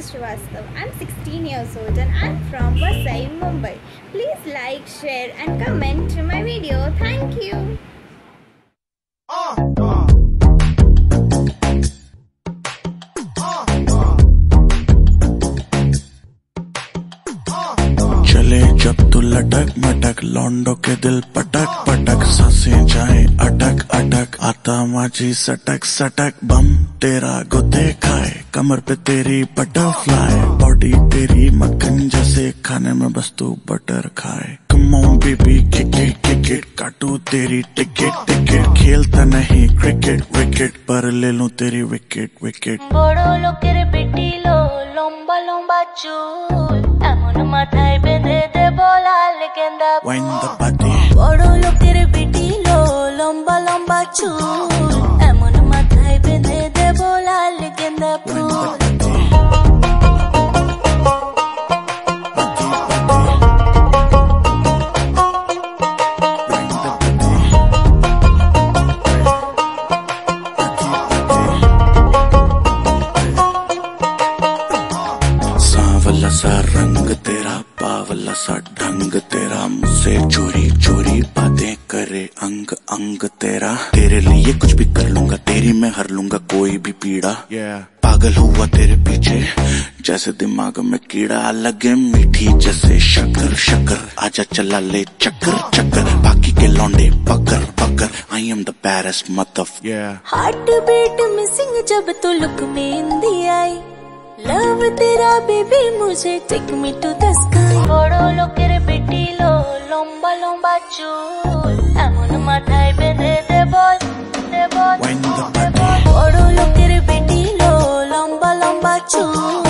Srivastava. I'm 16 years old and I'm from Vasai, Mumbai. Please like, share and comment to my video. Thank you. चले जब तू लटक मटक लौंडो के दिल पटक पटक सांसें जाए अटक अटक आता माझी सटक सटक बम तेरा गुदे खाए कमर पे तेरी बटरफ्लाई बॉडी तेरी मक्खन जैसे खाने में बस तू बटर खाए come on baby kick it काटू तेरी टिकट टिकट खेलता नहीं क्रिकेट विकेट पर ले लूं तेरी विकेट विकेट बड़ो लोकेर बेटी लो लंबा लंबा चूल एमन माथाय बेंधे दे बोलाल गेंदा फूल बड़ो लोकेर बेटी लो लंबा लंबा चूल एमन माथाय बेंधे दे बोलाल गेंदा फूल सावला सा रंग तेरा पावला सा ढंग तेरा मुझसे चोरी चोरी बातें करे अंग अंग तेरा तेरे लिए कुछ भी कर लूंगा तेरी मैं हर लूंगा कोई भी पीड़ा पागल हुआ तेरे पीछे जैसे दिमाग में कीड़ा लगे मीठी जैसे शक्कर शक्कर आजा चला ले चक्कर चक्कर बाकी के लौंडे पकड़ पकड़ I am the baddest mother heart beat missing जब तू लुक में इंदी आई लव तेरा बेबी मुझे take me to the sky बड़ो लोकेर बेटी लो लंबा लंबा चूल एमन माथाय बेंधे दे बोल बड़ो लोकेर बेटी लो लंबा लंबा चूल